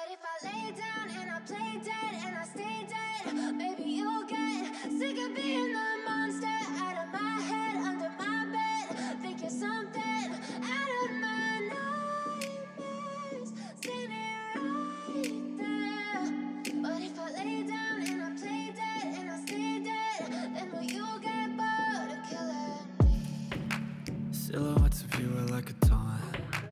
But if I lay down and I play dead and I stay dead, maybe you'll get sick of being the monster out of my head, under my bed. Think you're something out of my nightmares, standing right there. But if I lay down and I play dead and I stay dead, then will you get bored of killing me? Silhouettes